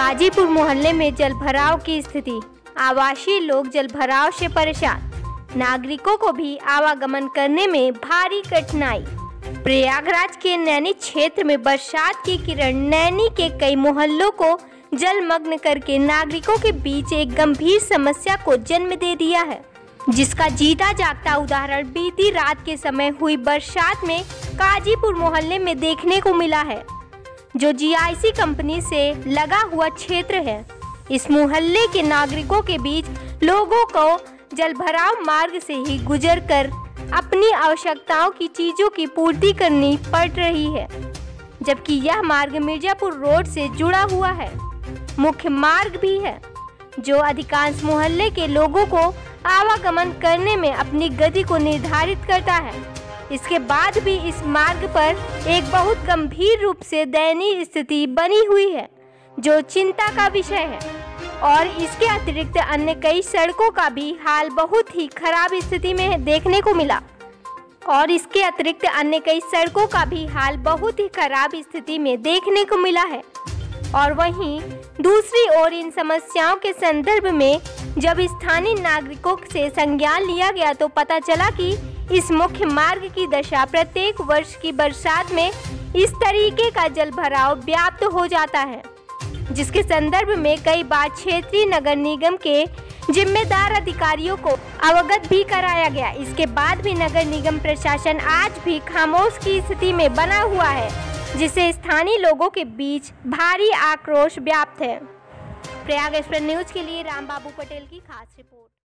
काजीपुर मोहल्ले में जलभराव की स्थिति। आवासीय लोग जलभराव से परेशान, नागरिकों को भी आवागमन करने में भारी कठिनाई। प्रयागराज के नैनी क्षेत्र में बरसात की किरण नैनी के कई मोहल्लों को जलमग्न करके नागरिकों के बीच एक गंभीर समस्या को जन्म दे दिया है, जिसका जीता जागता उदाहरण बीती रात के समय हुई बरसात में काजीपुर मोहल्ले में देखने को मिला है, जो जीआईसी कंपनी से लगा हुआ क्षेत्र है। इस मोहल्ले के नागरिकों के बीच लोगों को जलभराव मार्ग से ही गुजरकर अपनी आवश्यकताओं की चीजों की पूर्ति करनी पड़ रही है, जबकि यह मार्ग मिर्जापुर रोड से जुड़ा हुआ है, मुख्य मार्ग भी है, जो अधिकांश मोहल्ले के लोगों को आवागमन करने में अपनी गति को निर्धारित करता है। इसके बाद भी इस मार्ग पर एक बहुत गंभीर रूप से दयनीय स्थिति बनी हुई है, जो चिंता का विषय है। और इसके अतिरिक्त अन्य कई सड़कों का भी हाल बहुत ही खराब स्थिति में देखने को मिला है। और वहीं दूसरी ओर इन समस्याओं के संदर्भ में जब स्थानीय नागरिकों से संज्ञान लिया गया तो पता चला कि इस मुख्य मार्ग की दशा प्रत्येक वर्ष की बरसात में इस तरीके का जलभराव व्याप्त हो जाता है, जिसके संदर्भ में कई बार क्षेत्रीय नगर निगम के जिम्मेदार अधिकारियों को अवगत भी कराया गया। इसके बाद भी नगर निगम प्रशासन आज भी खामोश की स्थिति में बना हुआ है, जिससे स्थानीय लोगों के बीच भारी आक्रोश व्याप्त है। प्रयाग एक्सप्रेस न्यूज के लिए रामबाबू पटेल की खास रिपोर्ट।